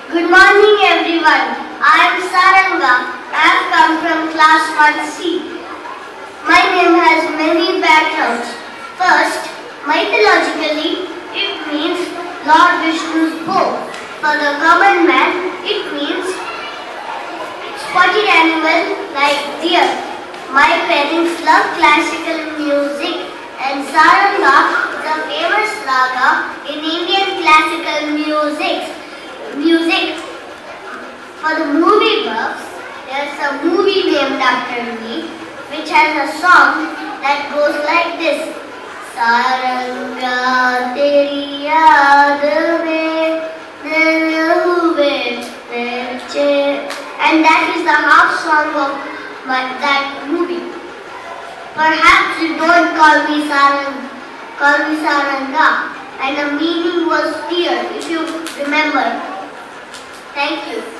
Good morning everyone. I am Saranga. I have come from class 1C. My name has many backgrounds. First, mythologically, it means Lord Vishnu's bow. For the common man, it means spotted animal like deer. My parents love classical music and Saranga is a famous raga in Indian classical music. For the movie buffs, there is a movie named after me which has a song that goes like this. Saranga teri yaad mein dil hue beche. And that is the half song of that movie. Perhaps you don't call me Saranga, and the meaning was clear if you remember. Thank you.